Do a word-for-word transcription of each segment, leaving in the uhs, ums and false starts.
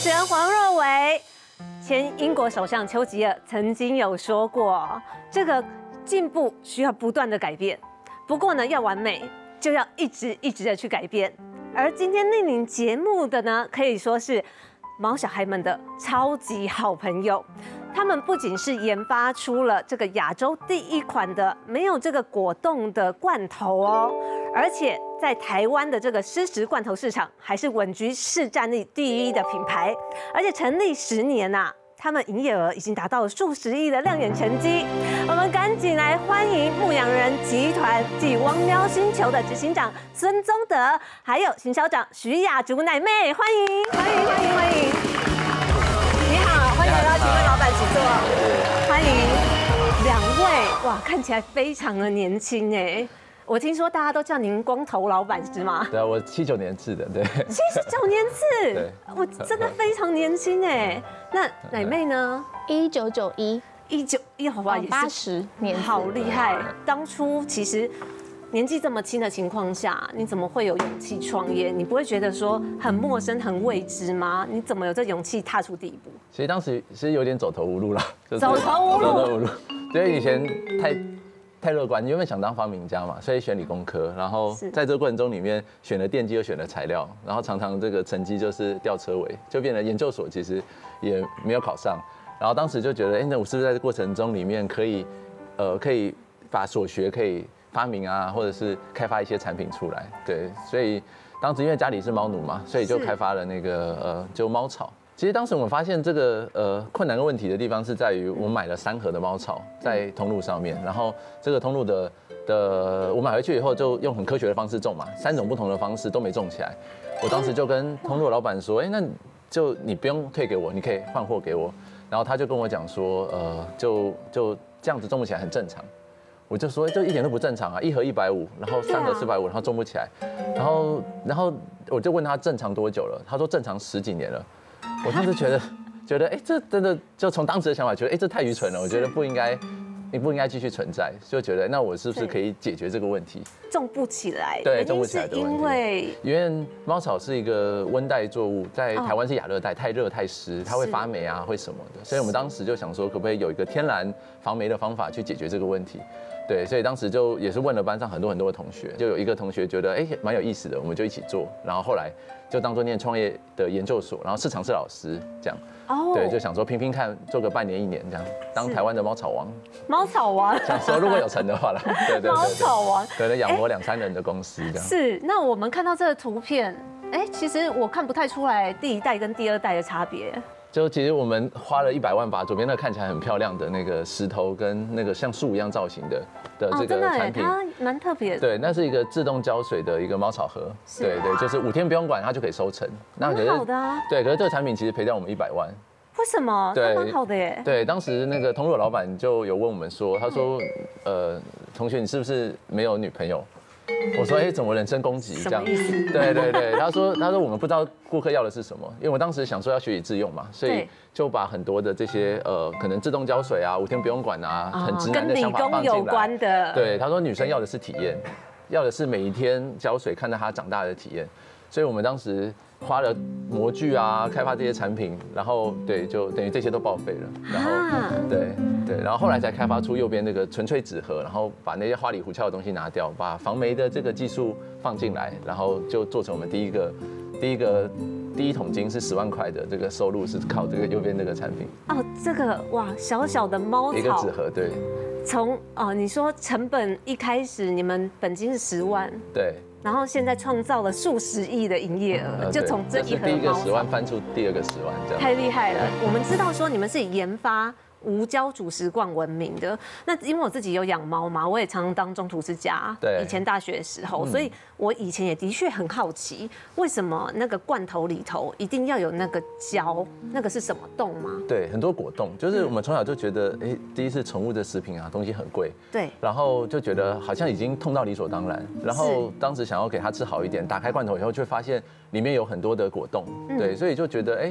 持人黄若瑋，前英国首相丘吉尔曾经有说过，这个进步需要不断的改变，不过呢，要完美就要一直一直的去改变。而今天莅临节目的呢，可以说是毛小孩们的超级好朋友。他们不仅是研发出了这个亚洲第一款的没有这个果冻的罐头哦，而且在台湾的这个湿食罐头市场还是稳居市占率第一的品牌，而且成立十年呐、啊，他们营业额已经达到了数十亿的亮眼成绩。我们赶紧来欢迎牧羊人集团暨汪喵星球的执行长孙宗德，还有行销长徐雅竹奶妹，欢迎欢迎欢迎欢迎！你好，欢迎来到请问老板请坐，欢迎两位，哇，看起来非常的年轻哎。我听说大家都叫您光头老板是吗？ 对啊，我七九年次的，对。 七十九年次， 对， 我真的非常年轻哎。那奶妹呢？ 一九九一， 一九一，好吧，也是八十年， 好厉害。当初其实年纪这么轻的情况下，你怎么会有勇气创业？你不会觉得说很陌生、很未知吗？你怎么有这勇气踏出第一步？ 其实当时是有点走投无路了， 就是、走投无路， 走投无路。因为以前太。太乐观，原本想当发明家嘛，所以选理工科，然后在这个过程中里面选了电机又选了材料，然后常常这个成绩就是吊车尾，就变成研究所其实也没有考上，然后当时就觉得，哎，那我是不是在这过程中里面可以，呃，可以把所学可以发明啊，或者是开发一些产品出来，对，所以当时因为家里是猫奴嘛，所以就开发了那个呃，就猫草。其实当时我们发现这个呃困难跟问题的地方是在于，我们买了三盒的猫草在通路上面，然后这个通路的的我买回去以后就用很科学的方式种嘛，三种不同的方式都没种起来。我当时就跟通路老板说，哎，那就你不用退给我，你可以换货给我。然后他就跟我讲说，呃，就就这样子种不起来很正常。我就说，就一点都不正常啊，一盒一百五，然后三盒四百五，然后种不起来。然后然后我就问他正常多久了，他说正常十几年了。我当时觉得，觉得哎，这真的就从当时的想法觉得，哎，这太愚蠢了。我觉得不应该，你不应该继续存在，就觉得那我是不是可以解决这个问题？ 种不起来， 对，种不起来的问题。 因为因为猫草是一个温带作物，在台湾是亚热带，太热太湿，它会发霉啊，会什么的。所以我们当时就想说，可不可以有一个天然防霉的方法去解决这个问题？对，所以当时就也是问了班上很多很多的同学，就有一个同学觉得哎蛮有意思的，我们就一起做，然后后来就当作念创业的研究所，然后市场是老师这样，哦，对，就想说拼拼看，做个半年一年这样，当台湾的猫草王。 猫草王， 想说如果有成的话啦，对对对， 猫草王， 可能养活两三人的公司这样。 是，那我们看到这个图片，哎，其实我看不太出来第一代跟第二代的差别。 就其实我们花了一百万把左边那看起来很漂亮的那个石头跟那个像树一样造型的的这个产品， 它蛮特别的。 对，那是一个自动浇水的一个猫草盒，对对，就是五天不用管它就可以收成。 那可是好的啊。 对，可是这个产品其实赔掉我们一百万。 为什么？对，蛮好的耶。 对，当时那个通路老板就有问我们说，他说，呃，同学你是不是没有女朋友？我说，哎，怎么人身攻击这样？对对对，他说，他说我们不知道顾客要的是什么，因为我当时想说要学以致用嘛，所以就把很多的这些呃，可能自动浇水啊，五天不用管啊，很直男的想法放进来。 跟理工有关的。 对，他说女生要的是体验，要的是每一天浇水看到她长大的体验，所以我们当时花了模具啊，开发这些产品，然后对，就等于这些都报废了，然后对对，然后后来才开发出右边那个纯粹纸盒，然后把那些花里胡哨的东西拿掉，把防霉的这个技术放进来，然后就做成我们第一个第一个第一桶金是十万块的这个收入是靠这个右边这个产品。 哦，这个哇，小小的猫草， 一个纸盒，对。 从哦，你说成本一开始你们本金是十万， 对。 然后现在创造了数十亿的营业额，就从这一盒猫草。 第一个十万翻出第二个十万，这样太厉害了。我们知道说你们是以研发无胶主食罐闻名的。那因为我自己有养猫嘛，我也常常当中途之家。对。以前大学的时候，所以我以前也的确很好奇，为什么那个罐头里头一定要有那个胶？那个是什么冻吗？ 对，很多果冻，就是我们从小就觉得，哎，第一是宠物的食品啊，东西很贵。对。然后就觉得好像已经痛到理所当然。然后当时想要给它吃好一点，打开罐头以后，就会发现里面有很多的果冻。对，所以就觉得，哎。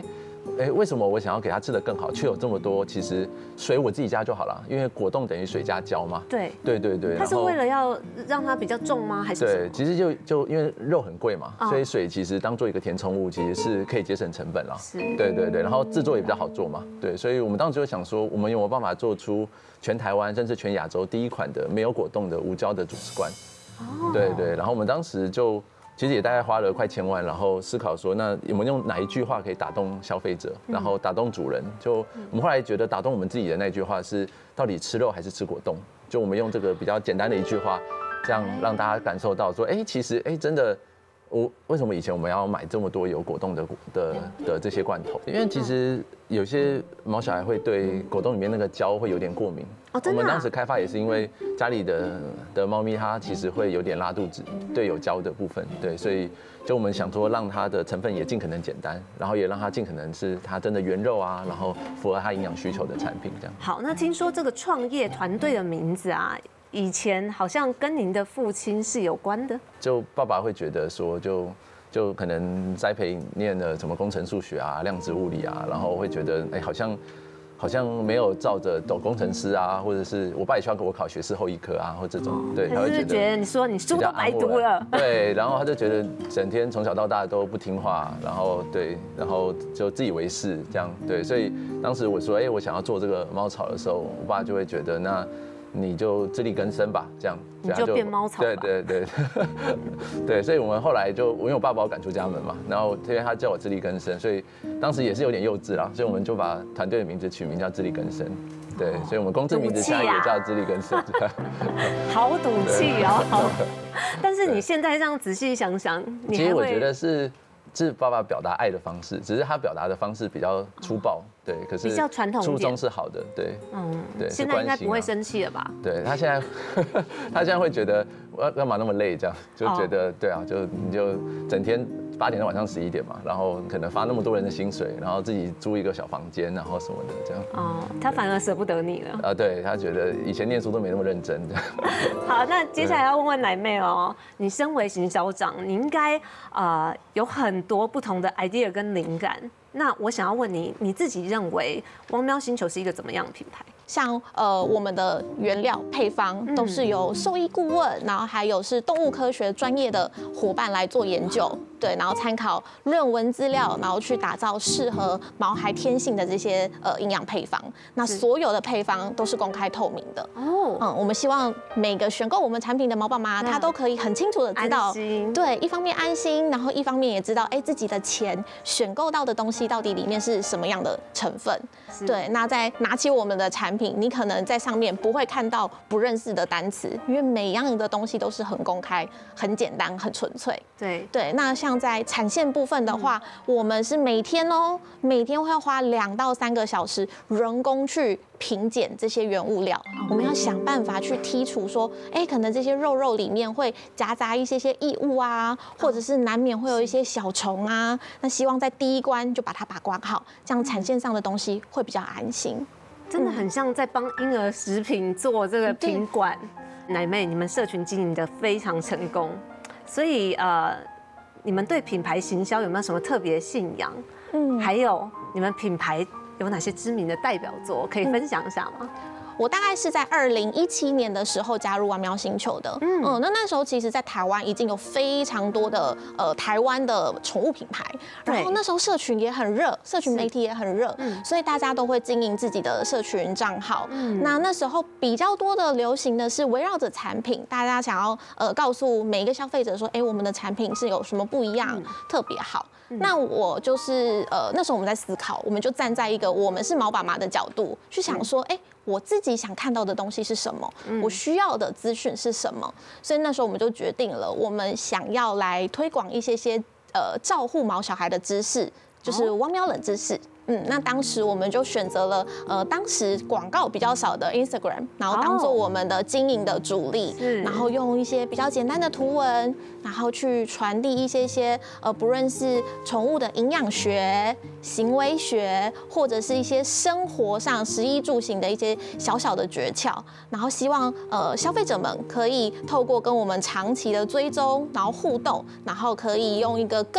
哎，为什么我想要给它吃得更好，却有这么多？其实水我自己加就好了，因为果冻等于水加胶嘛。 对对对对。 它是为了要让它比较重吗？还是对，其实就就因为肉很贵嘛，所以水其实当做一个填充物，其实是可以节省成本啦。 是。 对对对，然后制作也比较好做嘛。对，所以我们当时就想说，我们有没有办法做出全台湾甚至全亚洲第一款的没有果冻的无胶的主食罐？哦。对对，然后我们当时就。其实也大概花了快千万，然后思考说，那我们用哪一句话可以打动消费者，然后打动主人？就我们后来觉得打动我们自己的那句话是，到底吃肉还是吃果冻？就我们用这个比较简单的一句话，这样让大家感受到说，哎，其实哎真的，我为什么以前我们要买这么多有果冻的的的这些罐头？因为其实有些毛小孩会对果冻里面那个胶会有点过敏。 哦，真的、啊。 我们当时开发也是因为家里的的猫咪它其实会有点拉肚子，对有胶的部分，对，所以就我们想说让它的成分也尽可能简单，然后也让它尽可能是它真的原肉啊，然后符合它营养需求的产品这样。 好，那听说这个创业团队的名字啊，以前好像跟您的父亲是有关的。 就爸爸会觉得说就。就可能栽培念了什么工程数学啊、量子物理啊，然后会觉得哎、欸，好像好像没有照着走工程师啊，或者是我爸也希望给我考学士后医科啊，或这种，对， 他会觉得觉得你说你书都白读了， 对，然后他就觉得整天从小到大都不听话，然后对，然后就自以为是这样，对，所以当时我说哎、欸，我想要做这个猫草的时候，我爸就会觉得那。你就自力更生吧，这样你就变猫草吧。 对对对，对，所以我们后来就，因为我爸把我赶出家门嘛，然后因为他叫我自力更生，所以当时也是有点幼稚啦，所以我们就把团队的名字取名叫自力更生。对，所以我们公司名字现在也叫自力更生。 好赌气哦！但是你现在这样仔细想想，你其实我觉得是。是爸爸表达爱的方式，只是他表达的方式比较粗暴，对，可是比较传统， 初衷是好的，对， 嗯，对。现在应该不会生气了吧？ 对他现在，他现在会觉得我要干嘛那么累，这样就觉得对啊，就你就整天八点到晚上十一点嘛，然后可能发那么多人的薪水，然后自己租一个小房间，然后什么的这样。哦， 他反而舍不得你了。 啊，对他觉得以前念书都没那么认真的。 好，那接下来要问问奶妹哦，你身为行销长，你应该呃有很多不同的 idea 跟灵感。那我想要问你，你自己认为汪喵星球是一个怎么样的品牌？ 像呃我们的原料配方都是由兽医顾问，然后还有是动物科学专业的伙伴来做研究，对，然后参考论文资料，然后去打造适合毛孩天性的这些呃营养配方。那所有的配方都是公开透明的哦。嗯，我们希望每个选购我们产品的毛爸妈，他都可以很清楚的知道，对，一方面安心，然后一方面也知道，哎，自己的钱选购到的东西到底里面是什么样的成分。对，那再拿起我们的产品，你可能在上面不会看到不认识的单词，因为每一样的东西都是很公开、很简单、很纯粹。 对对，那像在产线部分的话，嗯、我们是每天哦，每天会花两到三个小时人工去品检这些原物料，嗯、我们要想办法去剔除说，哎，可能这些肉肉里面会夹杂一些些异物啊，或者是难免会有一些小虫啊，那希望在第一关就把它把关好，这样产线上的东西会比较安心。 真的很像在帮婴儿食品做这个品管。奶妹，你们社群经营的非常成功，所以呃，你们对品牌行销有没有什么特别信仰？嗯，还有你们品牌有哪些知名的代表作可以分享一下吗？ 我大概是在二零一七年的时候加入汪喵星球的，嗯，嗯，那那时候其实，在台湾已经有非常多的呃台湾的宠物品牌，然后那时候社群也很热，社群媒体也很热，嗯，所以大家都会经营自己的社群账号。嗯，那那时候比较多的流行的是围绕着产品，大家想要呃告诉每一个消费者说，哎，我们的产品是有什么不一样，嗯、特别好。那我就是呃那时候我们在思考，我们就站在一个我们是毛爸妈的角度去想说，哎、欸，我自己想看到的东西是什么，我需要的资讯是什么，所以那时候我们就决定了，我们想要来推广一些些呃照护毛小孩的知识，就是汪喵冷知识。嗯，那当时我们就选择了呃，当时广告比较少的 Instagram， 然后当做我们的经营的主力，然后用一些比较简单的图文，然后去传递一些些呃，不论是宠物的营养学、行为学，或者是一些生活上食衣住行的一些小小的诀窍，然后希望呃消费者们可以透过跟我们长期的追踪，然后互动，然后可以用一个更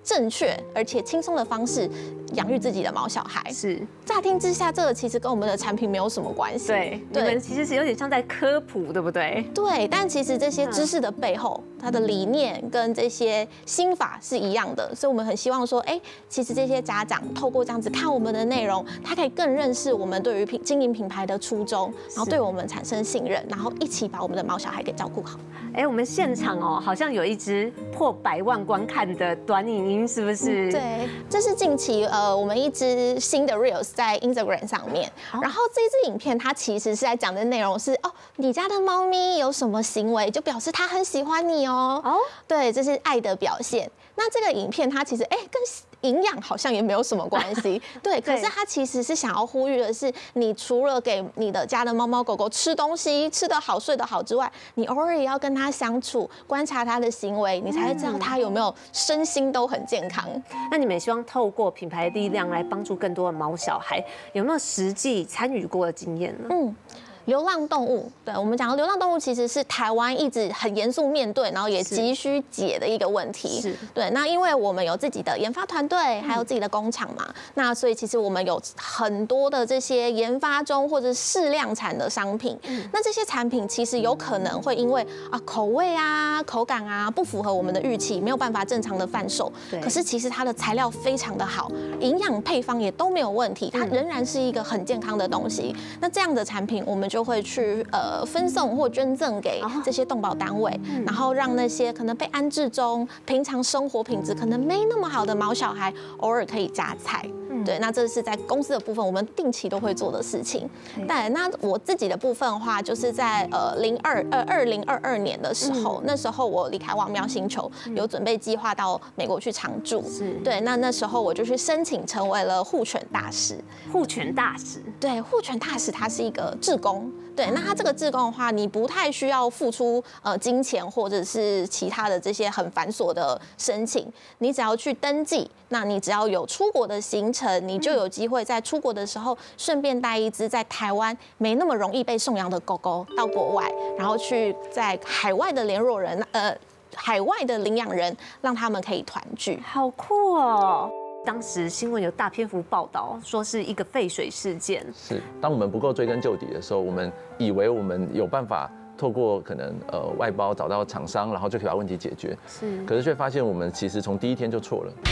正确而且轻松的方式养育自己的毛小孩。 是， 乍听之下，这个其实跟我们的产品没有什么关系。 对，你们其实是有点像在科普，对不对？ 对，但其实这些知识的背后，它的理念跟这些心法是一样的，所以我们很希望说，哎，其实这些家长透过这样子看我们的内容，他可以更认识我们对于品经营品牌的初衷，然后对我们产生信任，然后一起把我们的毛小孩给照顾好。 哎，我们现场哦，好像有一支破百万观看的短影音，是不是？ 对，这是近期呃我们一支新的 reels 在 Instagram 上面，然后这支影片它其实是在讲的内容是哦，你家的猫咪有什么行为，就表示它很喜欢你哦。哦，对，这是爱的表现。那这个影片它其实哎跟营养好像也没有什么关系，对。可是它其实是想要呼吁的是，你除了给你的家的猫猫狗狗吃东西，吃得好、睡得好之外，你偶尔也要跟它相处，观察它的行为，你才会知道它有没有身心都很健康。 那你们也希望透过品牌的力量来帮助更多的毛小孩，有没有实际参与过的经验呢？嗯。 流浪动物，对我们讲的流浪动物其实是台湾一直很严肃面对，然后也急需解的一个问题。是，对。那因为我们有自己的研发团队，还有自己的工厂嘛，那所以其实我们有很多的这些研发中或者试量产的商品。那这些产品其实有可能会因为啊口味啊、口感啊不符合我们的预期，没有办法正常的贩售。可是其实它的材料非常的好，营养配方也都没有问题，它仍然是一个很健康的东西。那这样的产品，我们就会去呃分送或捐赠给这些动保单位，然后让那些可能被安置中、平常生活品质可能没那么好的毛小孩，偶尔可以加菜。对，那这是在公司的部分，我们定期都会做的事情。对，那我自己的部分的话，就是在呃零二呃二零二二年的时候，那时候我离开王喵星球，有准备计划到美国去常驻。是，对，那那时候我就去申请成为了护犬大使。 护犬大使， 对，护犬大使他是一个志工。对，那他这个志工的话，你不太需要付出呃金钱或者是其他的这些很繁琐的申请，你只要去登记，那你只要有出国的行程，你就有机会在出国的时候顺便带一只在台湾没那么容易被送养的狗狗到国外，然后去在海外的联络人呃海外的领养人，让他们可以团聚， 好酷哦。当时新闻有大篇幅报道，说是一个废水事件。 是，当我们不够追根究底的时候，我们以为我们有办法透过可能呃外包找到厂商，然后就可以把问题解决。是，可是却发现我们其实从第一天就错了。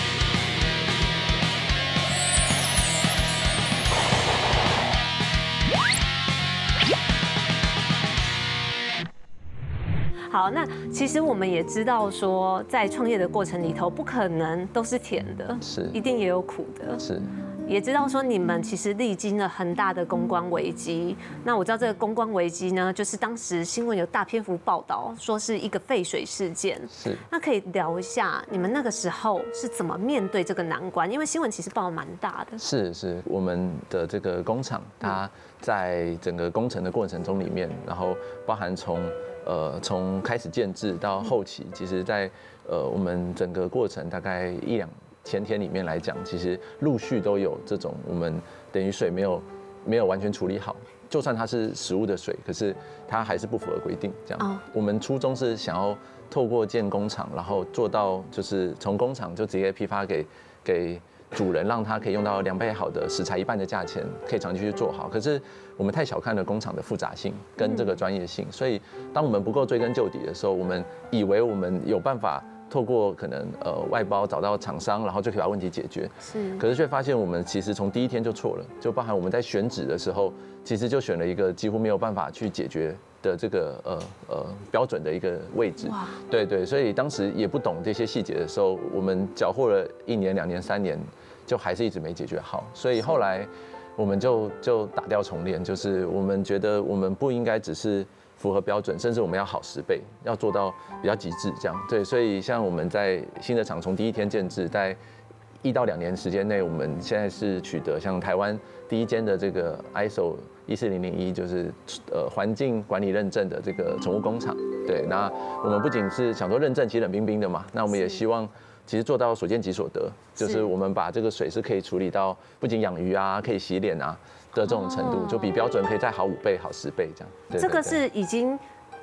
好，那其实我们也知道说，在创业的过程里头，不可能都是甜的，是，一定也有苦的，是。也知道说你们其实历经了很大的公关危机。那我知道这个公关危机呢，就是当时新闻有大篇幅报道，说是一个废水事件。是。那可以聊一下你们那个时候是怎么面对这个难关？因为新闻其实报得蛮大的。 是是，我们的这个工厂，它在整个工程的过程中里面，然后包含从呃从开始建制到后期，其实在呃我们整个过程大概一两千天里面来讲，其实陆续都有这种我们等于水没有没有完全处理好，就算它是食物的水，可是它还是不符合规定。这样， oh. 我们初衷是想要透过建工厂，然后做到就是从工厂就直接批发给给主人，让他可以用到两倍好的食材一半的价钱，可以长期去做好。可是我们太小看了工厂的复杂性跟这个专业性，所以当我们不够追根究底的时候，我们以为我们有办法透过可能呃外包找到厂商，然后就可以把问题解决。是，可是却发现我们其实从第一天就错了，就包含我们在选址的时候，其实就选了一个几乎没有办法去解决的这个呃呃标准的一个位置。哇，对对，所以当时也不懂这些细节的时候，我们缴获了一年、两年、三年，就还是一直没解决好。所以后来我们就就打掉重练，就是我们觉得我们不应该只是符合标准，甚至我们要好十倍，要做到比较极致这样。对，所以像我们在新的厂从第一天建制，在一到两年时间内，我们现在是取得像台湾第一间的这个 I S O 一四零零一，就是呃环境管理认证的这个宠物工厂。对，那我们不仅是想说认证其实冷冰冰的嘛，那我们也希望其实做到所见即所得，就是我们把这个水是可以处理到不仅养鱼啊，可以洗脸啊的这种程度，就比标准可以再好五倍、好十倍这样。 这个是已经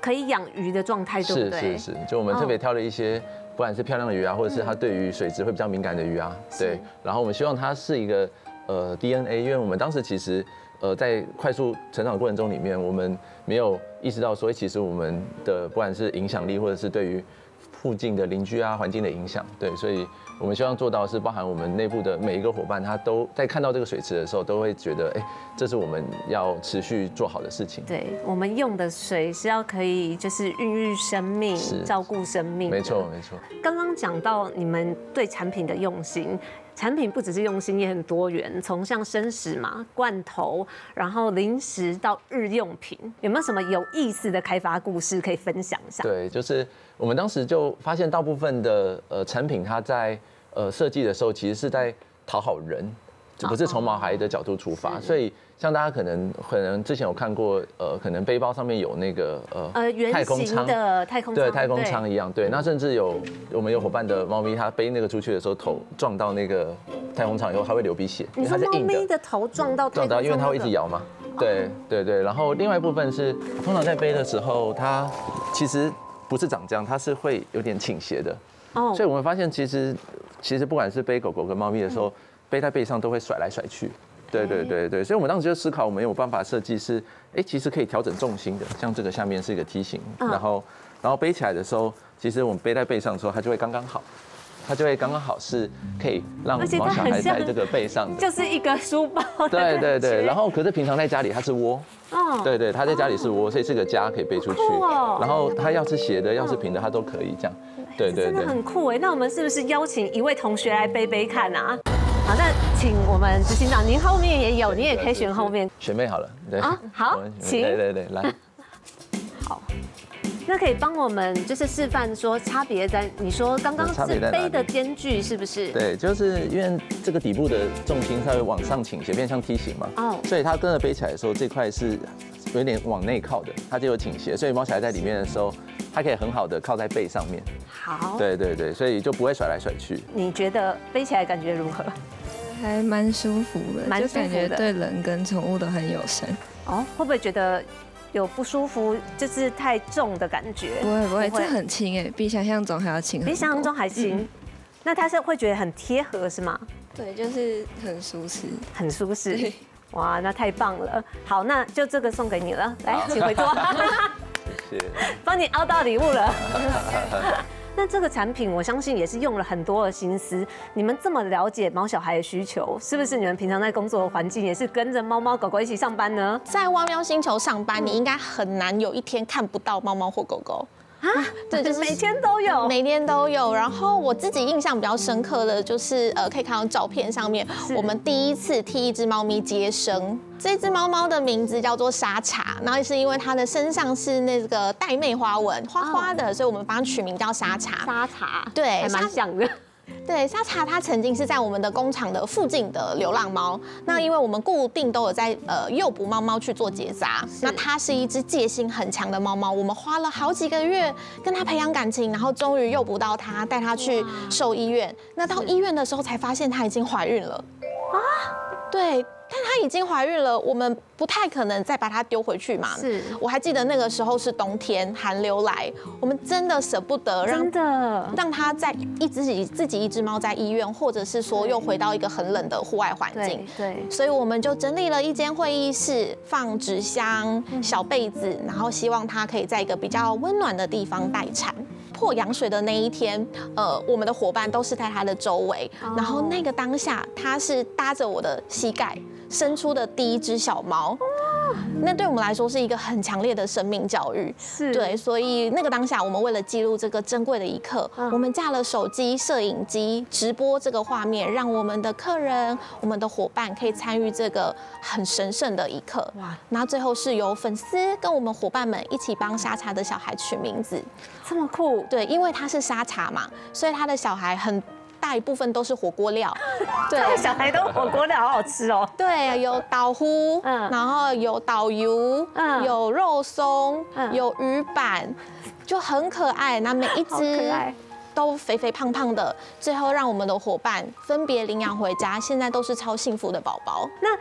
可以养鱼的状态，对不对？ 是是是，就我们特别挑了一些。不管是漂亮的鱼啊，或者是它对于水质会比较敏感的鱼啊，对。然后我们希望它是一个呃 D N A， 因为我们当时其实呃在快速成长的过程中里面，我们没有意识到说，其实我们的不管是影响力，或者是对于附近的邻居啊、环境的影响，对，所以我们希望做到的是包含我们内部的每一个伙伴，他都在看到这个水池的时候，都会觉得，哎，这是我们要持续做好的事情。 对，我们用的水是要可以就是孕育生命、照顾生命。 没错，没错。 刚刚讲到你们对产品的用心。产品不只是用心，也很多元，从像生食嘛、罐头，然后零食到日用品，有没有什么有意思的开发故事可以分享一下？ 对，就是我们当时就发现，大部分的呃产品，它在呃设计的时候，其实是在讨好人，就不是从毛孩的角度出发，所以。像大家可能可能之前有看过，呃，可能背包上面有那个呃呃圆形的太空舱， 对，太空舱一样，对。那甚至有我们有伙伴的猫咪，它背那个出去的时候，头撞到那个太空舱以后，它会流鼻血， 因为它是硬的。猫咪的头撞到撞到，因为它会一直摇嘛。对对对。然后另外一部分是，通常在背的时候，它其实不是长这样，它是会有点倾斜的。哦。所以我们发现，其实其实不管是背狗狗跟猫咪的时候，背在背上都会甩来甩去。对对对对，所以我们当时就思考，我们有办法设计是，哎，其实可以调整重心的，像这个下面是一个梯形，然后然后背起来的时候，其实我们背在背上的时候，它就会刚刚好，它就会刚刚好是可以让毛小孩在这个背上的， 就是一个书包。 对对对，然后可是平常在家里它是窝，哦，对对，它在家里是窝，所以是个家可以背出去，然后它要是斜的，要是平的，它都可以这样。对对对， 真的很酷哎。那我们是不是邀请一位同学来背背看啊？好，那请我们执行长，您后面也有，你也可以选后面。 选妹好了，对啊，好，请， 对对对，来。 好，那可以帮我们就是示范说差别在，你说刚刚是背的间距是不是？ 对，就是因为这个底部的重心它会往上倾斜，变像梯形嘛，哦，所以它跟着背起来的时候，这块是有点往内靠的，它就有倾斜，所以猫小孩在里面的时候，它可以很好的靠在背上面。 好， 对对对，所以就不会甩来甩去。 你觉得背起来感觉如何？ 还蛮舒服的， 蛮舒服的， 就感觉对人跟宠物都很友善。 哦，会不会觉得有不舒服，就是太重的感觉？ 不会不会，这很轻哎，比想象中还要轻， 比想象中还轻。嗯、那它是会觉得很贴合是吗？ 对，就是很舒适， 很舒适。哇，那太棒了。好，那就这个送给你了，来，请回座。 谢谢。 帮你凹到礼物了。那这个产品，我相信也是用了很多的心思。你们这么了解猫小孩的需求，是不是你们平常在工作的环境也是跟着猫猫狗狗一起上班呢？ 在蛙喵星球上班，你应该很难有一天看不到猫猫或狗狗。 啊，对，就是每天都有， 每天都有。然后我自己印象比较深刻的就是，呃，可以看到照片上面，我们第一次替一只猫咪接生。这只猫猫的名字叫做沙茶，然后是因为它的身上是那个带妹花纹，花花的，所以我们帮它取名叫沙茶。 沙茶， 对， 还蛮像的。 对，沙茶它曾经是在我们的工厂的附近的流浪猫。那因为我们固定都有在呃诱捕猫猫去做结扎，那它是一只戒心很强的猫猫，我们花了好几个月跟它培养感情，然后终于诱捕到它，带它去兽医院。那到医院的时候才发现它已经怀孕了啊！对。但她已经怀孕了，我们不太可能再把它丢回去嘛。 是， 我还记得那个时候是冬天，寒流来，我们真的舍不得让真的让它在一自己自己一只猫在医院，或者是说又回到一个很冷的户外环境。 对，对所以我们就整理了一间会议室，放纸箱、小被子，然后希望它可以在一个比较温暖的地方待产。破羊水的那一天，呃，我们的伙伴都是在它的周围，然后那个当下，它是搭着我的膝盖生出的第一只小猫，那对我们来说是一个很强烈的生命教育。 是， 对，所以那个当下，我们为了记录这个珍贵的一刻，嗯、我们架了手机、摄影机，直播这个画面，让我们的客人、我们的伙伴可以参与这个很神圣的一刻。哇！然后最后是由粉丝跟我们伙伴们一起帮沙茶的小孩取名字， 这么酷。 对，因为他是沙茶嘛，所以他的小孩很大一部分都是火锅料。 对，小孩都火锅料好好吃哦。 对，有导呼，嗯，然后有导游，嗯，有肉松，嗯，有鱼板，就很可爱。那每一只都肥肥胖胖的，最后让我们的伙伴分别领养回家，现在都是超幸福的宝宝。 那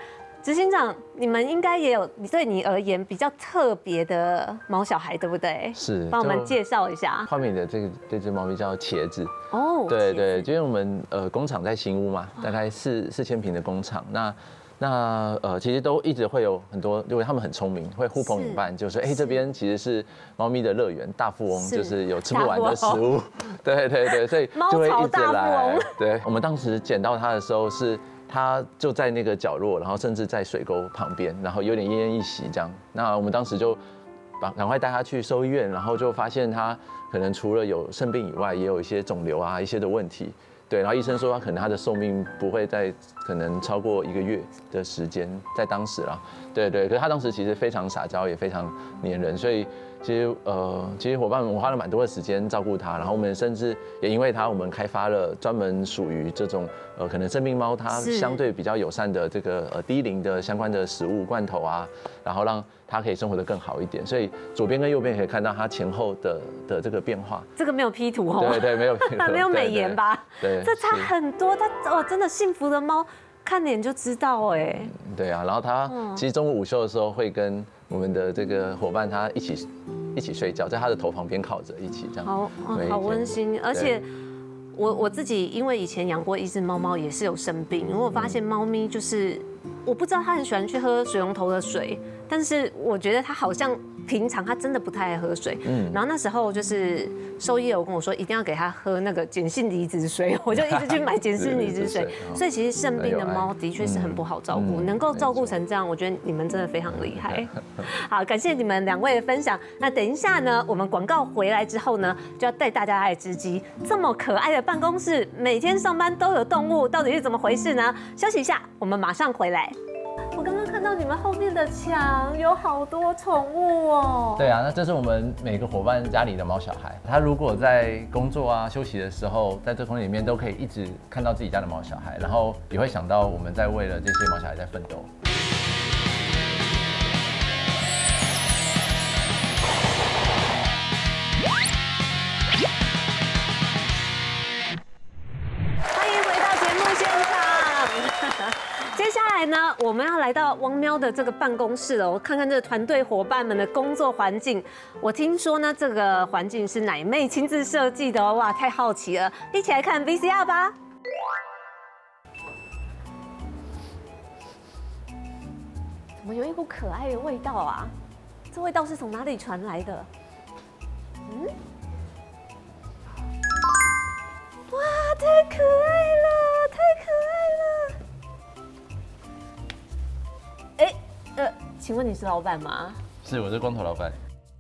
执行长，你们应该也有对你而言比较特别的毛小孩，对不对？ 是， 帮我们介绍一下。 画面里的这个这只猫咪叫茄子。 哦， 对对，因为我们呃工厂在新屋嘛，大概四四千平的工厂，那。那呃，其实都一直会有很多，因为他们很聪明，会呼朋引伴，就说哎，这边其实是猫咪的乐园，大富翁，就是有吃不完的食物，对对对，所以就会一直来。对，我们当时捡到它的时候是。它就在那个角落，然后甚至在水沟旁边，然后有点奄奄一息这样。那我们当时就把赶快带它去兽医院，然后就发现它可能除了有肾病以外，也有一些肿瘤啊一些的问题。对，然后医生说他可能他的寿命不会再可能超过一个月的时间，在当时啦，对对，可是他当时其实非常撒娇，也非常黏人，所以其实呃，其实伙伴们我花了蛮多的时间照顾他，然后我们甚至也因为他，我们开发了专门属于这种呃可能生病猫它相对比较友善的这个呃低龄的相关的食物罐头啊，然后让它可以生活得更好一点，所以左边跟右边可以看到它前后的的这个变化。 这个没有 P 图哦， 对对，没有 P 图， 没有美颜吧？ 对， 这差很多。它哦，真的幸福的猫，看脸就知道哎。 对啊，然后它其实中午午休的时候会跟我们的这个伙伴它一起一起睡觉，在它的头旁边靠着一起这样。 好，好温馨，而且。我我自己因为以前养过一只猫猫，也是有生病，我发现猫咪就是我不知道它很喜欢去喝水龙头的水，但是我觉得它好像平常它真的不太爱喝水。嗯，然后那时候就是兽医有跟我说，一定要给它喝那个碱性离子水，我就一直去买碱性离子水。所以其实生病的猫的确是很不好照顾，能够照顾成这样，我觉得你们真的非常厉害。好，感谢你们两位的分享。那等一下呢，我们广告回来之后呢，就要带大家来直击这么可爱的办公室，每天上班都有动物，到底是怎么回事呢？休息一下，我们马上回来。我刚刚看到你们后面的墙有好多宠物哦。 对啊，那这是我们每个伙伴家里的毛小孩，他如果在工作啊、休息的时候，在这空间里面都可以一直看到自己家的毛小孩，然后也会想到我们在为了这些毛小孩在奋斗。 接下来呢，我们要来到汪喵的这个办公室哦，看看这个团队伙伴们的工作环境。我听说呢，这个环境是奶妹亲自设计的哦，哇，太好奇了！一起来看 V C R 吧。怎么有一股可爱的味道啊？这味道是从哪里传来的？嗯，哇，太可爱了，太可爱了！哎，呃，请问你是老板吗？ 是，我是光头老板。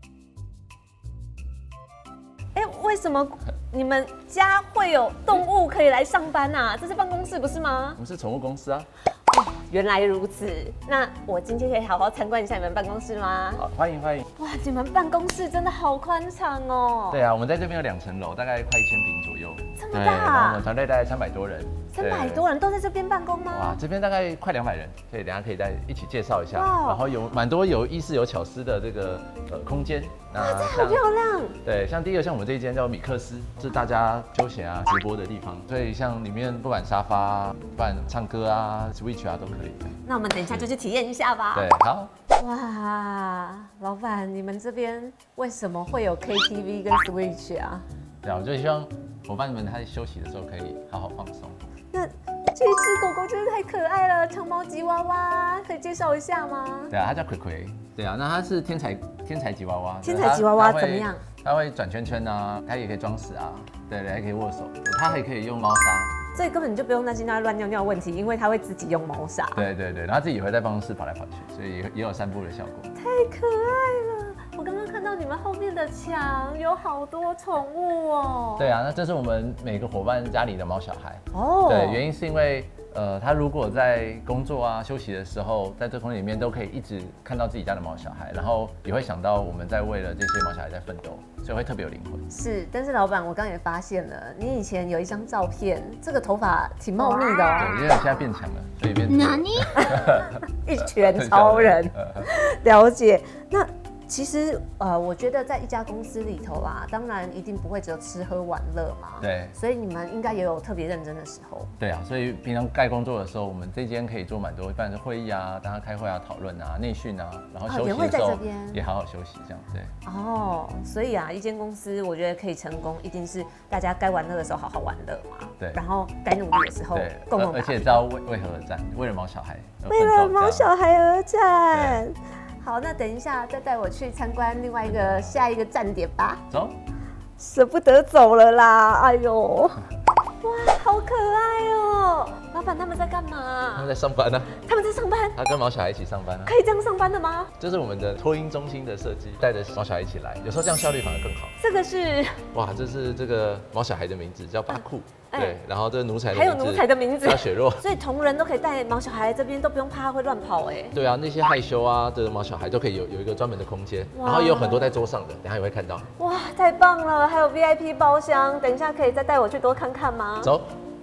哎，为什么你们家会有动物可以来上班啊？这是办公室不是吗？ 我们是宠物公司啊。 哦，原来如此。那我今天可以好好参观一下你们办公室吗？ 好，欢迎欢迎。 哇，你们办公室真的好宽敞哦。 对啊，我们在这边有两层楼，大概快一千平左右。 这么大？ 然后我们团队大概三百多人。 三百多人都在这边办公吗？ 哇，这边大概快两百人，所以等下可以再一起介绍一下。然后有蛮多有意思、有巧思的这个呃空间。 哇，这好漂亮。 对，像第一个像我们这一间叫米克斯，是大家休闲啊、直播的地方。所以像里面不管沙发、不管唱歌啊、Switch 啊都可以。 那我们等一下就去体验一下吧。 对，好。 哇，老板，你们这边为什么会有 K T V 跟 Switch 啊？ 对啊，我就希望伙伴们他在休息的时候可以好好放松。 那这一只狗狗真是太可爱了，长毛吉娃娃，可以介绍一下吗？ 对啊，它叫葵葵。对啊，那它是天才天才吉娃娃。 天才吉娃娃怎么样？ 它会转圈圈啊，它也可以装死啊，对对，还可以握手，它还可以用猫砂。 所以根本就不用担心它乱尿尿的问题，因为它会自己用猫砂。 对对对，然后自己也会在办公室跑来跑去，所以也有散步的效果。 太可爱了！我刚刚看到你们后面的墙有好多宠物哦。 对啊，那这是我们每个伙伴家里的猫小孩。哦。对，原因是因为呃，他如果在工作啊、休息的时候，在这空间里面都可以一直看到自己家的毛小孩，然后也会想到我们在为了这些毛小孩在奋斗，所以会特别有灵魂。 是，但是老板，我刚刚也发现了，你以前有一张照片，这个头发挺茂密的哦。 对，因为现在变强了，所以变。 哪里？一拳超人。了解。那其实，呃，我觉得在一家公司里头啊，当然一定不会只有吃喝玩乐嘛。 对。 所以你们应该也有特别认真的时候。 对啊，所以平常该工作的时候，我们这间可以做蛮多，办的会议啊，大家开会啊、讨论啊、内训啊，然后休息的时候也好好休息，这样对。 哦，所以啊，一间公司我觉得可以成功，一定是大家该玩乐的时候好好玩乐嘛。 对。 然后该努力的时候共同打拼。 而且知道为为何而战，为了毛小孩。 为了毛小孩而战。好，那等一下再带我去参观另外一个下一个站点吧。 走， 舍不得走了啦！哎呦，哇，好可爱哦！老板他们在干嘛？ 他们在上班呢、啊。 他们在上班？ 他跟毛小孩一起上班啊？ 可以这样上班的吗？ 这是我们的托婴中心的设计，带着毛小孩一起来，有时候这样效率反而更好。 这个是哇，这是这个毛小孩的名字叫巴库。嗯对，然后这个奴才的还有奴才的名字叫雪若， 所以同仁都可以带毛小孩来这边，都不用怕他会乱跑哎。 对啊，那些害羞啊的毛小孩都可以有有一个专门的空间，然后也有很多在桌上的，等下也会看到。 哇，太棒了！还有 V I P 包厢，等一下可以再带我去多看看吗？ 走。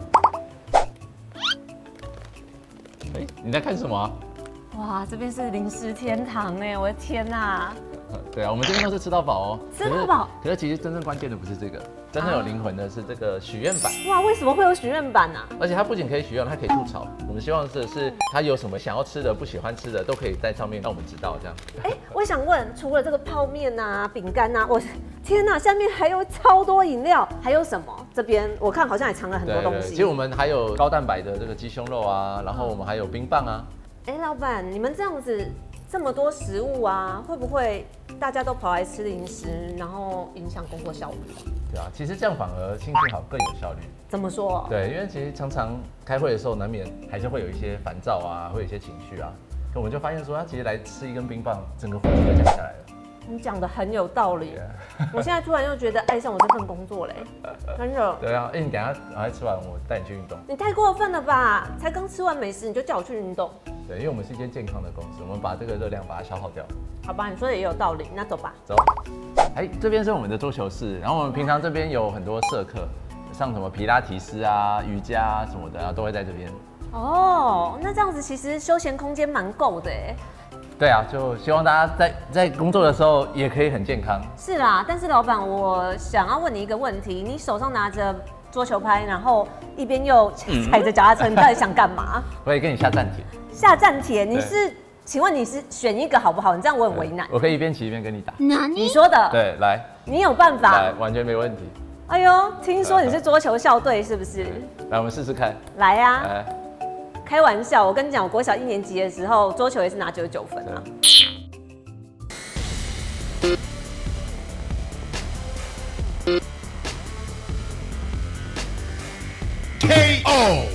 哎，你在看什么啊？ 哇，这边是零食天堂哎，我的天哪！ 对啊，我们这边都是吃到饱哦， 吃到饱。 可是其实真正关键的不是这个，真正有灵魂的是这个许愿板。 哇，为什么会有许愿板啊？ 而且它不仅可以许愿，它可以吐槽。我们希望的是，它有什么想要吃的、不喜欢吃的，都可以在上面让我们知道这样。 哎，我想问，除了这个泡面啊、饼干啊，我天哪，下面还有超多饮料，还有什么？这边我看好像也藏了很多东西。 其实我们还有高蛋白的这个鸡胸肉啊，然后我们还有冰棒啊。 哎，老板，你们这样子这么多食物啊，会不会大家都跑来吃零食，然后影响工作效率？ 对啊，其实这样反而心情好更有效率。 怎么说？ 对，因为其实常常开会的时候，难免还是会有一些烦躁啊，会有一些情绪啊。可我们就发现说，他其实来吃一根冰棒，整个火气就降下来了。 你讲的很有道理，我现在突然又觉得爱上我这份工作嘞，真的。 对啊，哎，你等一下赶快吃完，我带你去运动。 你太过分了吧？才刚吃完美食你就叫我去运动？ 对，因为我们是一间健康的公司，我们把这个热量把它消耗掉。 好吧，你说的也有道理，那走吧。 走。哎，这边是我们的桌球室，然后我们平常这边有很多社课，像什么皮拉提斯啊、瑜伽啊什么的，然后都会在这边。 哦，那这样子其实休闲空间蛮够的哎。 对啊，就希望大家在在工作的时候也可以很健康。 是啦，但是老板，我想要问你一个问题：你手上拿着桌球拍，然后一边又踩着脚踏车，你到底想干嘛？ 我可以跟你下站帖。 下站帖，你是？请问你是选一个好不好？你这样我很为难。 我可以一边骑一边跟你打。 你说的。 对，来。 你有办法？ 来，完全没问题。 哎呦，听说你是桌球校队是不是？ 来，我们试试看。 来呀。来。开玩笑，我跟你讲，我国小一年级的时候，桌球也是拿九十九分啊。K O。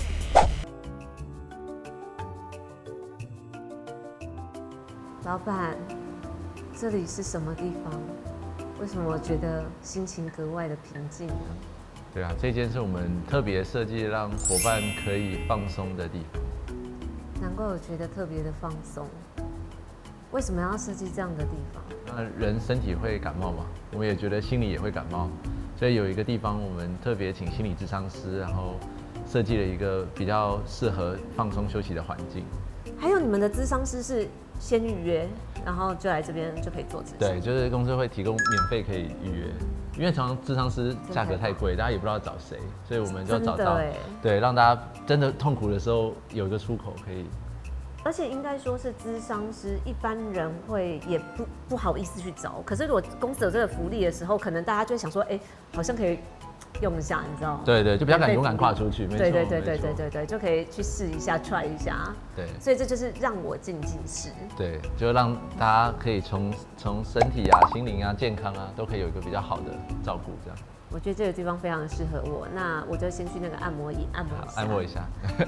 老板，这里是什么地方？为什么我觉得心情格外的平静呢？ 对啊，这间是我们特别设计让伙伴可以放松的地方。 难怪我觉得特别的放松。为什么要设计这样的地方？ 那人身体会感冒嘛，我们也觉得心理也会感冒，所以有一个地方我们特别请心理咨商师，然后设计了一个比较适合放松休息的环境。 还有你们的咨商师是先预约，然后就来这边就可以做咨商。 对，就是公司会提供免费可以预约。因为常常咨商师价格太贵，大家也不知道找谁，所以我们就找到对，让大家真的痛苦的时候有一个出口可以。 而且应该说是咨商师，一般人会也不不好意思去找。可是如果公司有这个福利的时候，可能大家就会想说，哎、欸，好像可以用一下，你知道？ 对对，就比较敢勇敢跨出去。 对对对对对对对，就可以去试一下 ，try 一下。 对， 所以这就是让我进进室。 对，就让大家可以从从身体啊、心灵啊、健康啊，都可以有一个比较好的照顾，这样。 我觉得这个地方非常适合我，那我就先去那个按摩椅按摩一下。 按摩一下。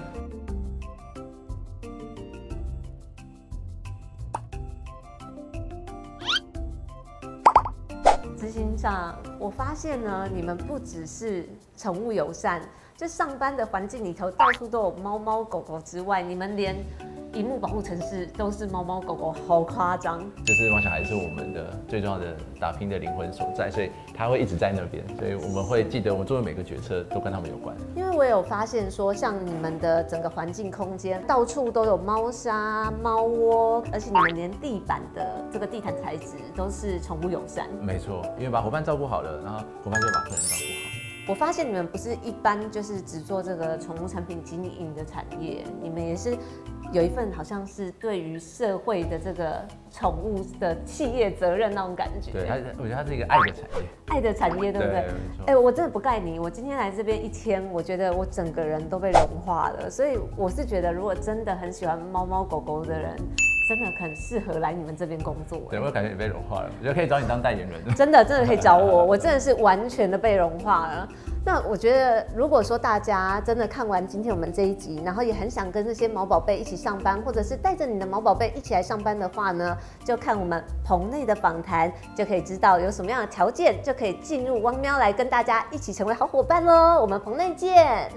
执行长，我发现呢，你们不只是宠物友善，就上班的环境里头到处都有猫猫狗狗之外，你们连荧幕保护城市都是猫猫狗狗，好夸张。 就是毛小孩是我们的最重要的打拼的灵魂所在，所以他会一直在那边，所以我们会记得我们做的每个决策都跟他们有关。 因为我有发现说，像你们的整个环境空间，到处都有猫砂、猫窝，而且你们连地板的这个地毯材质都是宠物友善。 没错，因为把伙伴照顾好了，然后伙伴就把客人照顾好。 我发现你们不是一般就是只做这个宠物产品经营的产业，你们也是有一份好像是对于社会的这个宠物的企业责任那种感觉。 对，它我觉得它是一个爱的产业， 爱的产业，对不对？ 对，没错。 哎，我真的不盖你，我今天来这边一天，我觉得我整个人都被融化了。所以我是觉得，如果真的很喜欢猫猫狗狗的人，真的很适合来你们这边工作。 对，我感觉你被融化了，我觉得可以找你当代言人。 真的，真的可以找我，我真的是完全的被融化了。那我觉得，如果说大家真的看完今天我们这一集，然后也很想跟这些毛宝贝一起上班，或者是带着你的毛宝贝一起来上班的话呢，就看我们棚内的访谈，就可以知道有什么样的条件，就可以进入汪喵来跟大家一起成为好伙伴喽。我们棚内见。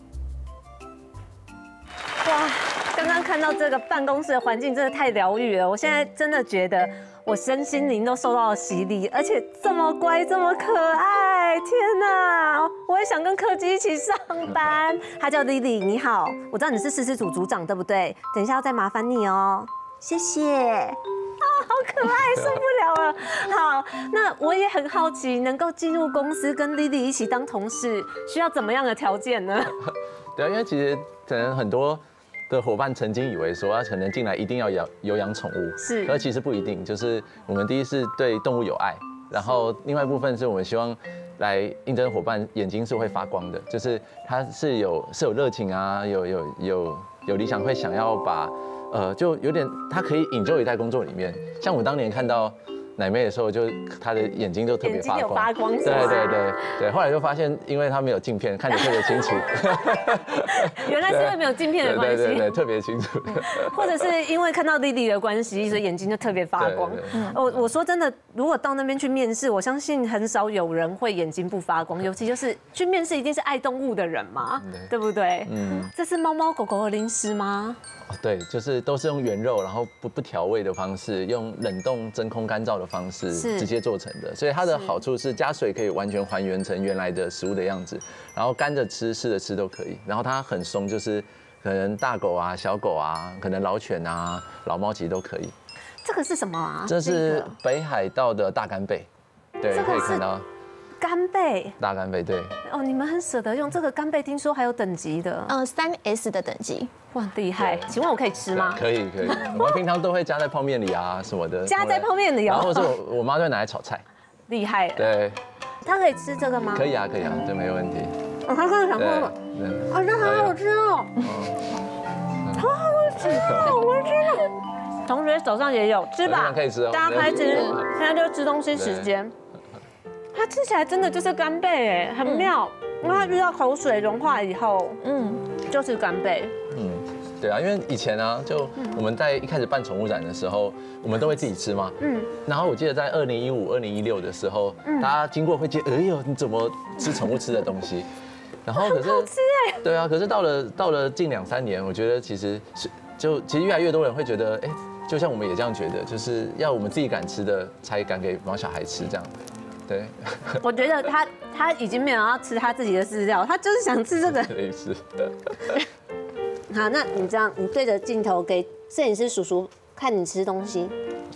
哇，刚刚看到这个办公室的环境真的太疗愈了，我现在真的觉得我身心灵都受到了洗礼，而且这么乖，这么可爱，天哪！我也想跟柯基一起上班。他叫 Lily， 你好，我知道你是狮子组组长，对不对？等一下要再麻烦你哦，谢谢。啊，好可爱，受不了了。好，那我也很好奇，能够进入公司跟 Lily 一起当同事，需要怎么样的条件呢？ 对啊，因为其实可能很多的伙伴曾经以为说，他可能进来一定要养有养宠物， 是， 而其实不一定。就是我们第一是对动物有爱，然后另外一部分是我们希望来应征伙伴眼睛是会发光的，就是他是有是有热情啊，有有有有理想，会想要把呃就有点他可以enjoy在工作里面。像我当年看到奶妹的时候，就她的眼睛就特别发光， 发光， 对对对对。后来就发现，因为她没有镜片，看得特别清楚。 原来是因为没有镜片的关系， 对对对，特别清楚。 或者是因为看到莉莉的关系，所以眼睛就特别发光。我我说真的，如果到那边去面试，我相信很少有人会眼睛不发光，尤其就是去面试一定是爱动物的人嘛，对不对？嗯。这是猫猫狗狗的零食吗？ 对，就是都是用原肉，然后不不调味的方式，用冷冻真空干燥的方式直接做成的，所以它的好处是加水可以完全还原成原来的食物的样子，然后干着吃、湿着吃都可以。然后它很松，就是可能大狗啊、小狗啊，可能老犬啊、老猫其实都可以。 这个是什么啊？ 这是北海道的大干贝，对，可以看到。 干贝， 大干贝，对。 哦，你们很舍得用这个干贝，听说还有等级的， 呃，三 S 的等级， 哇，厉害！请问我可以吃吗？ 可以，可以。我们平常都会加在泡面里啊什么的。 加在泡面里哦。 然后是我我妈会拿来炒菜。 厉害。 对。 它可以吃这个吗？ 可以啊，可以啊，对，没有问题。 我刚刚想说，啊，这好好吃哦，好好吃哦，我天哪！同学手上也有，吃吧， 可以吃哦， 大家开吃，现在就是吃东西时间。它吃起来真的就是干贝哎，很妙，因为它遇到口水融化以后，嗯，就是干贝。嗯， 对啊，因为以前呢，就我们在一开始办宠物展的时候，我们都会自己吃嘛。嗯。然后我记得在二零一五、二零一六的时候，大家经过会觉得，哎呦，你怎么吃宠物吃的东西？然后可是， 好吃哎。 对啊，可是到了到了近两三年，我觉得其实是就其实越来越多人会觉得，哎，就像我们也这样觉得，就是要我们自己敢吃的才敢给毛小孩吃这样。对， 我觉得他他已经没有要吃他自己的饲料，他就是想吃这个。 类似。 好，那你这样，你对着镜头给摄影师叔叔看你吃东西。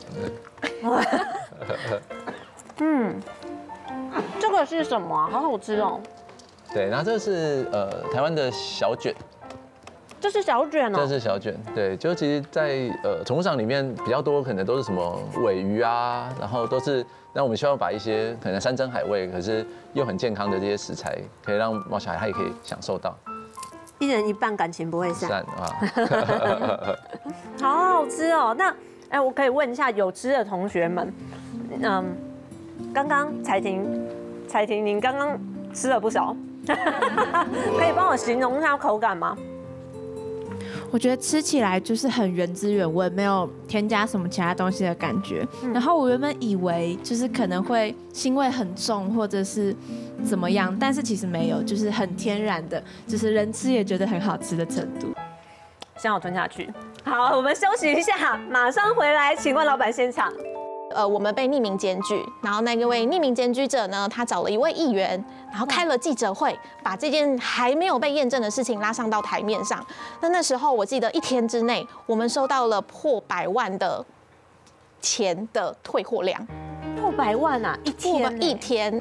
嗯，这个是什么？好好吃哦。 对，然后这是呃台湾的小卷。 这是小卷哦。 这是小卷，对，就其实在，在呃宠物场里面比较多，可能都是什么鲔鱼啊，然后都是。那我们希望把一些可能山珍海味，可是又很健康的这些食材，可以让毛小孩他也可以享受到。 一人一半，感情不会散。 散啊！ 好好吃哦。那哎，我可以问一下有吃的同学们，嗯，刚刚彩婷，彩婷，您刚刚吃了不少，可以帮我形容一下口感吗？ 我觉得吃起来就是很原汁原味，没有添加什么其他东西的感觉。嗯、然后我原本以为就是可能会腥味很重，或者是怎么样，但是其实没有，就是很天然的，就是人吃也觉得很好吃的程度。 先我吞下去， 好，我们休息一下，马上回来。请问老板现场。 呃，我们被匿名检举，然后那个位匿名检举者呢，他找了一位议员，然后开了记者会，把这件还没有被验证的事情拉上到台面上。那那时候我记得一天之内，我们收到了破百万的钱的退货量。 破百万啊，一天一天。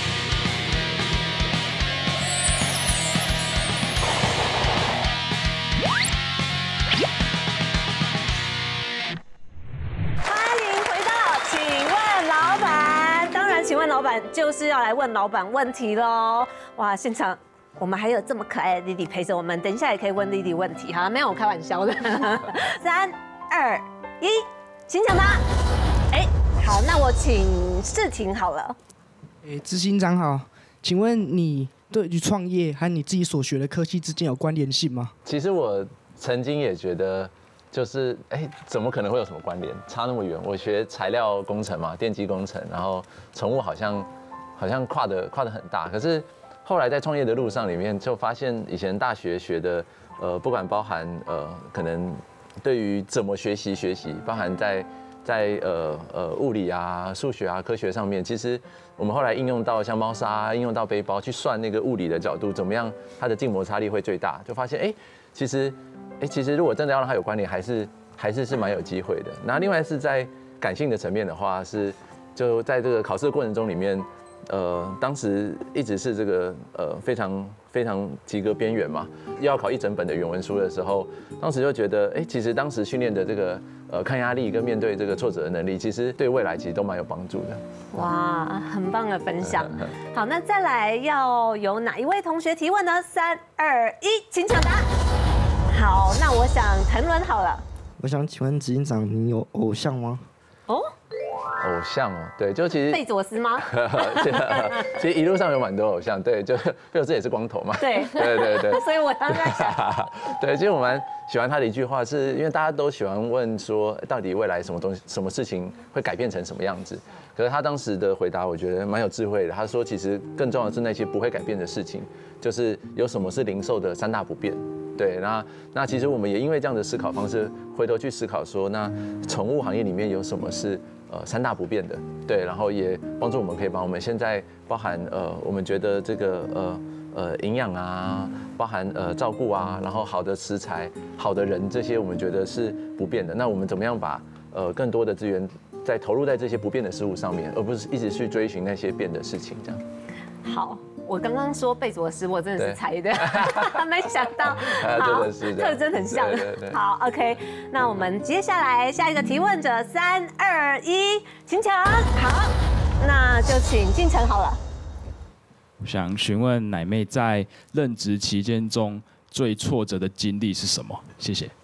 请问老板就是要来问老板问题喽！哇，现场我们还有这么可爱的弟弟陪着我们，等一下也可以问弟弟问题哈，没有我开玩笑的。三二一，请抢答。哎，好，那我请世廷好了。 哎，执行长好，请问你对于创业和你自己所学的科技之间有关联性吗？ 其实我曾经也觉得。就是哎，怎么可能会有什么关联？差那么远。我学材料工程嘛，电机工程，然后宠物好像好像跨的跨的很大。可是后来在创业的路上里面，就发现以前大学学的，呃，不管包含呃，可能对于怎么学习学习，包含在在呃呃物理啊、数学啊、科学上面，其实我们后来应用到像猫砂，应用到背包去算那个物理的角度，怎么样它的静摩擦力会最大，就发现哎，其实。哎，其实如果真的要让它有关联，还是还是是蛮有机会的。那另外是在感性的层面的话，是就在这个考试的过程中里面，呃，当时一直是这个呃非常非常及格边缘嘛，又要考一整本的原文书的时候，当时就觉得，哎，其实当时训练的这个呃抗压力跟面对这个挫折的能力，其实对未来其实都蛮有帮助的。 哇，很棒的分享。好，那再来要由哪一位同学提问呢？三二一，请抢答。好，那我想腾伦好了。 我想请问执行长，你有偶像吗？ 哦， 偶像哦，对，就其实贝佐斯吗？ 其实一路上有蛮多偶像，对，就贝佐斯也是光头嘛。 对， 对对对。 所以我刚才想， 对，其实我蛮喜欢他的一句话，是因为大家都喜欢问说，到底未来什么东西、什么事情会改变成什么样子？可是他当时的回答，我觉得蛮有智慧的。他说，其实更重要的是那些不会改变的事情，就是有什么是零售的三大不变。对，那那其实我们也因为这样的思考方式，回头去思考说，那宠物行业里面有什么是呃三大不变的？对，然后也帮助我们可以把我们现在包含呃我们觉得这个呃呃营养啊，包含呃照顾啊，然后好的食材、好的人这些，我们觉得是不变的。那我们怎么样把呃更多的资源再投入在这些不变的事物上面，而不是一直去追寻那些变的事情？这样。 好。我刚刚说贝佐斯，我真的是猜的，没想到， 好， 特征很像。好 ，OK， 那我们接下来下一个提问者，三二一，请抢。好，那就请进城好了。 我想询问奶妹在任职期间中最挫折的经历是什么？谢谢。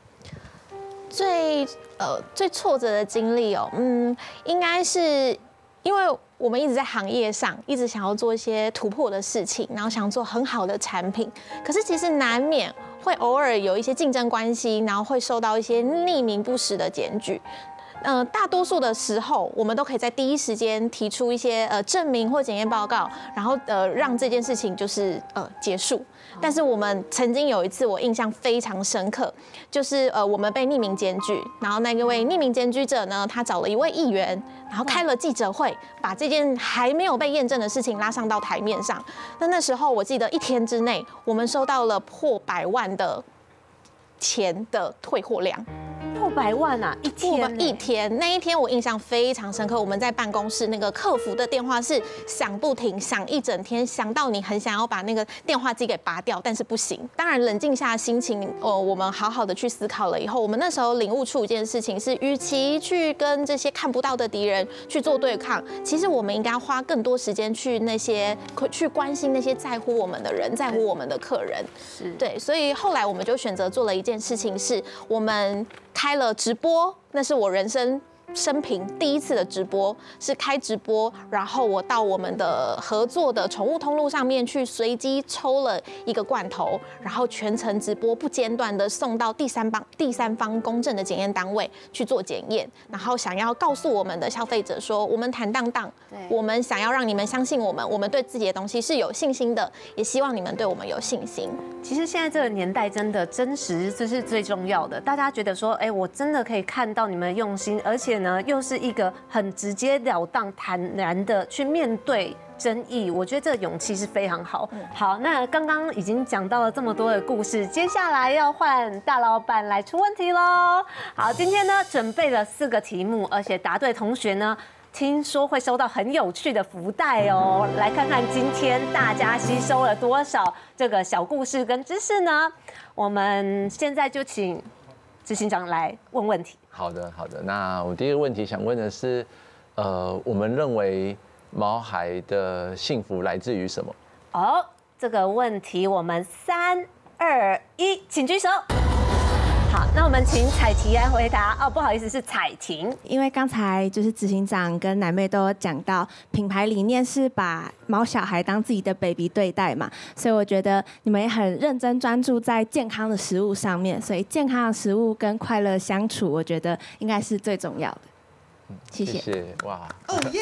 最呃最挫折的经历哦，嗯，应该是因为。我们一直在行业上，一直想要做一些突破的事情，然后想做很好的产品。可是其实难免会偶尔有一些竞争关系，然后会受到一些匿名不实的检举。呃，大多数的时候，我们都可以在第一时间提出一些呃证明或检验报告，然后呃让这件事情就是呃结束。但是我们曾经有一次，我印象非常深刻，就是呃我们被匿名检举，然后那个位匿名检举者呢，他找了一位议员，然后开了记者会，把这件还没有被验证的事情拉上到台面上。那那时候我记得一天之内，我们收到了破百万的钱的退货量。 破百万啊！一天一天，那一天我印象非常深刻。我们在办公室那个客服的电话是响不停，响一整天，响到你很想要把那个电话机给拔掉，但是不行。当然，冷静下心情，哦，我们好好的去思考了以后，我们那时候领悟出一件事情是，与其去跟这些看不到的敌人去做对抗，其实我们应该花更多时间去那些去关心那些在乎我们的人，在乎我们的客人。是对，所以后来我们就选择做了一件事情，是我们开了直播，那是我人生生平第一次的直播，是开直播，然后我到我们的合作的宠物通路上面去随机抽了一个罐头，然后全程直播不间断的送到第三方第三方公正的检验单位去做检验，然后想要告诉我们的消费者说，我们坦荡荡，我们想要让你们相信我们，我们对自己的东西是有信心的，也希望你们对我们有信心。 其实现在这个年代真的真实，这是最重要的。大家觉得说，哎，我真的可以看到你们的用心，而且呢，又是一个很直截了当、坦然的去面对争议。我觉得这个勇气是非常好。好，那刚刚已经讲到了这么多的故事，接下来要换大老板来出问题喽。好，今天呢准备了四个题目，而且答对同学呢，听说会收到很有趣的福袋哦。来看看今天大家吸收了多少这个小故事跟知识呢？我们现在就请执行长来问问题。 好的，好的。那我第一个问题想问的是，呃，我们认为毛孩的幸福来自于什么？ 哦，这个问题我们三二一，请举手。好，那我们请彩婷来回答。哦，不好意思，是彩婷。 因为刚才就是执行长跟奶妹都有讲到，品牌理念是把毛小孩当自己的 baby 对待嘛，所以我觉得你们也很认真专注在健康的食物上面，所以健康的食物跟快乐相处，我觉得应该是最重要的。谢谢。 谢谢，哇， 哦耶！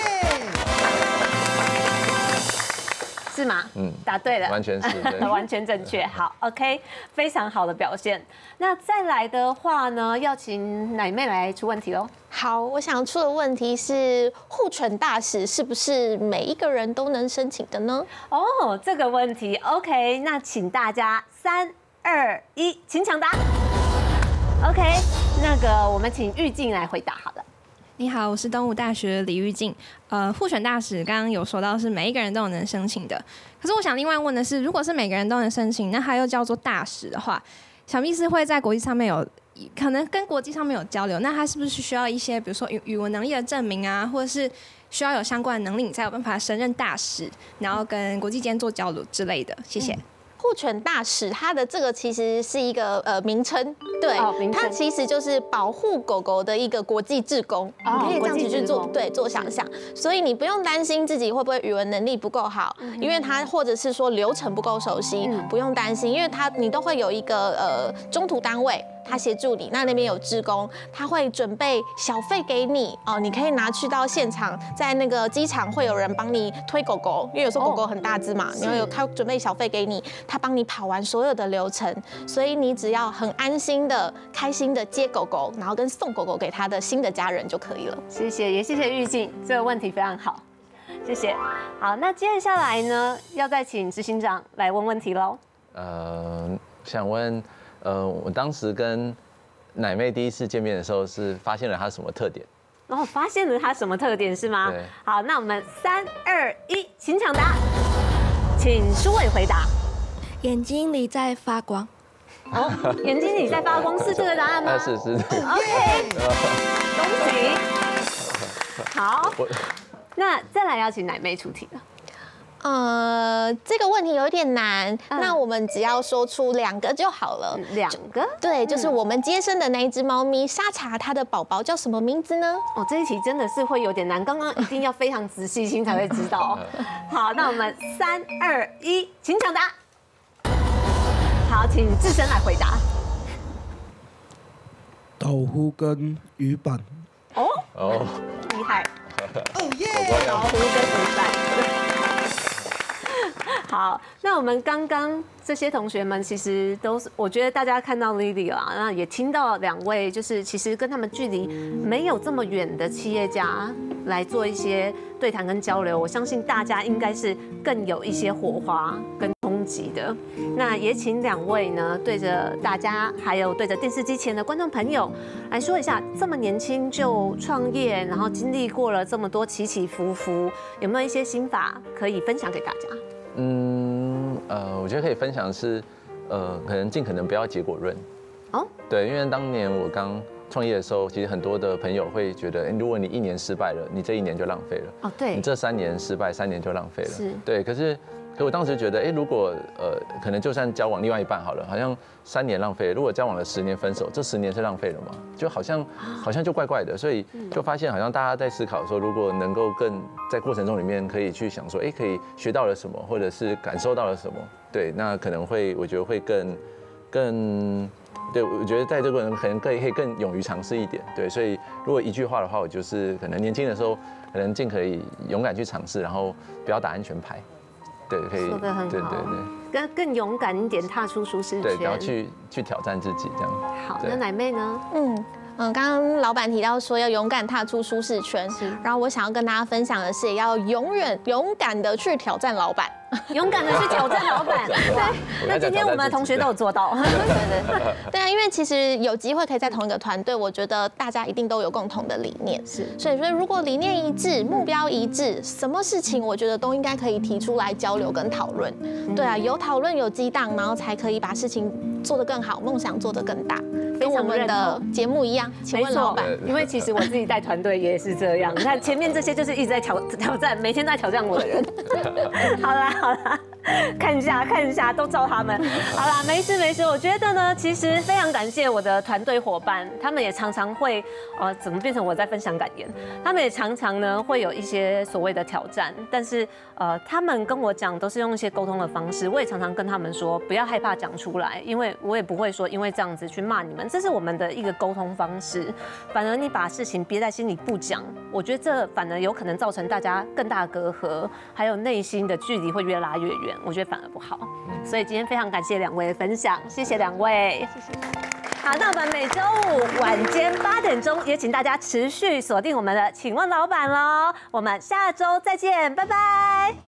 是吗？嗯，答对了， 完全是， 完全正确。好 ，OK， 非常好的表现。那再来的话呢，要请奶妹来出问题喽。 好，我想出的问题是，护犬大使是不是每一个人都能申请的呢？ 哦，这个问题 ，OK， 那请大家三二一，请抢答。OK， 那个我们请玉静来回答好了。 你好，我是东吴大学李玉静。呃，护犬大使刚刚有说到是每一个人都有能申请的，可是我想另外问的是，如果是每个人都能申请，那它又叫做大使的话，想必是会在国际上面有，可能跟国际上面有交流，那它是不是需要一些，比如说语语文能力的证明啊，或者是需要有相关的能力，你才有办法升任大使，然后跟国际间做交流之类的？谢谢。嗯， 护犬大使，它的这个其实是一个呃名称，对，哦、它其实就是保护狗狗的一个国际志工，哦、你可以这样子去做，对，做想象。所以你不用担心自己会不会语文能力不够好，嗯、因为它或者是说流程不够熟悉，嗯、不用担心，因为它你都会有一个呃中途单位。他协助你，那那边有志工，他会准备小费给你哦，你可以拿去到现场，在那个机场会有人帮你推狗狗，因为有时候狗狗很大只嘛，你要有他准备小费给你，他帮你跑完所有的流程，所以你只要很安心的、开心的接狗狗，然后跟送狗狗给他的新的家人就可以了。 谢谢，也谢谢玉静，这个问题非常好，谢谢。好，那接下来呢，要再请执行长来问问题喽。 呃，想问。呃，我当时跟奶妹第一次见面的时候，是发现了她什么特点？ 然后发现了她什么特点是吗？ 对。 好，那我们三二一，请抢答，请舒伟回答。 眼睛里在发光。 哦，眼睛里在发光是这个答案吗？ 是是。 OK， 恭喜。好，那再来要请奶妹出题了。 呃，这个问题有点难，嗯、那我们只要说出两个就好了。 两个？ 对，就是我们接生的那一只猫咪沙茶，它的宝宝叫什么名字呢？ 哦，这一题真的是会有点难，刚刚一定要非常仔细听才会知道。好，那我们三二一，请抢答。好，请智深来回答。 豆腐跟鱼板。 哦哦，厉害。 哦耶！ 豆腐跟鱼板。好，那我们刚刚这些同学们其实都是，我觉得大家看到 Lily 啦，那也听到两位，就是其实跟他们距离没有这么远的企业家来做一些对谈跟交流，我相信大家应该是更有一些火花跟冲击的。那也请两位呢，对着大家，还有对着电视机前的观众朋友来说一下，这么年轻就创业，然后经历过了这么多起起伏伏，有没有一些心法可以分享给大家？ 嗯，呃，我觉得可以分享的是，呃，可能尽可能不要结果论。哦，对，因为当年我刚创业的时候，其实很多的朋友会觉得，如果你一年失败了，你这一年就浪费了。哦，对，你这三年失败，三年就浪费了。是，对。可是， 可我当时觉得，哎，如果呃，可能就算交往另外一半好了，好像三年浪费了，如果交往了十年分手，这十年是浪费了吗？就好像好像就怪怪的，所以就发现好像大家在思考说，如果能够更在过程中里面可以去想说，哎，可以学到了什么，或者是感受到了什么，对，那可能会我觉得会更更。对，我觉得在这个过程中可能可以可以更勇于尝试一点，对，所以如果一句话的话，我就是可能年轻的时候，可能尽可以勇敢去尝试，然后不要打安全牌，对，可以， 说得很好， 对对对， 更更勇敢一点，踏出舒适圈， 对，不要去去挑战自己这样。 好，那奶妹呢？ 嗯。嗯，刚刚老板提到说要勇敢踏出舒适圈，然后我想要跟大家分享的是，也要永远勇敢的去挑战老板， 勇敢的去挑战老板。对，那今天我们的同学都有做到。对对对，对啊，因为其实有机会可以在同一个团队，我觉得大家一定都有共同的理念，是，所以说如果理念一致、目标一致，什么事情我觉得都应该可以提出来交流跟讨论。对啊，有讨论有激荡，然后才可以把事情做得更好，梦想做得更大。跟我们的节目一样，请问老板， 因为其实我自己带团队也是这样。你看前面这些就是一直在挑挑战，每天都在挑战我的人。好啦好啦，看一下看一下，都照他们。好啦，没事没事。我觉得呢，其实非常感谢我的团队伙伴，他们也常常会呃，怎么变成我在分享感言？他们也常常呢会有一些所谓的挑战，但是呃，他们跟我讲都是用一些沟通的方式。我也常常跟他们说，不要害怕讲出来，因为我也不会说因为这样子去骂你们。这是我们的一个沟通方式，反而你把事情憋在心里不讲，我觉得这反而有可能造成大家更大的隔阂，还有内心的距离会越拉越远，我觉得反而不好。所以今天非常感谢两位的分享，谢谢两位，谢谢。好，那我们每周五晚间八点钟也请大家持续锁定我们的《请问老板》喽，我们下周再见，拜拜。